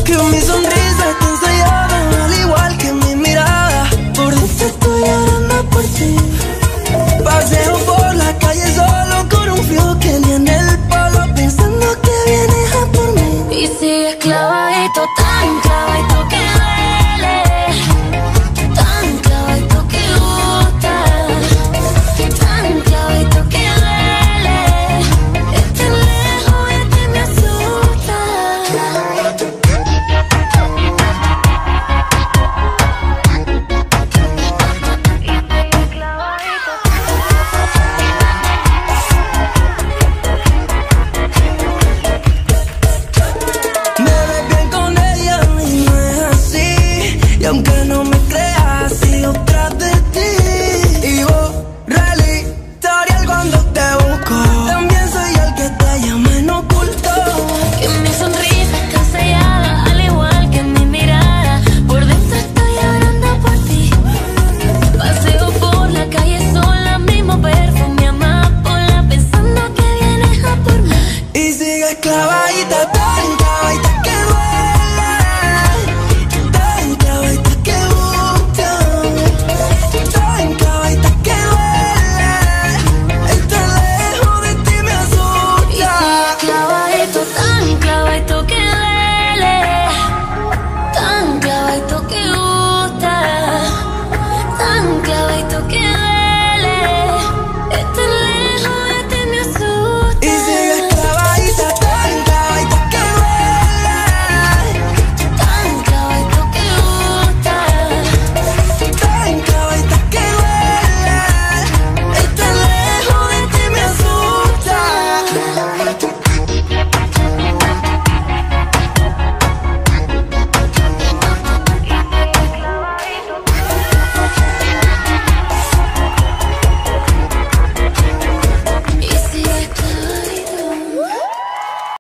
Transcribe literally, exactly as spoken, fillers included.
Que mi sonrisa está ensayada, al igual que mi mirada. Por dentro estoy llorando por ti. Paseo por la calle solo con un frío que ni en el polo, pensando que vienes a por mí. Y sigues clavadito tan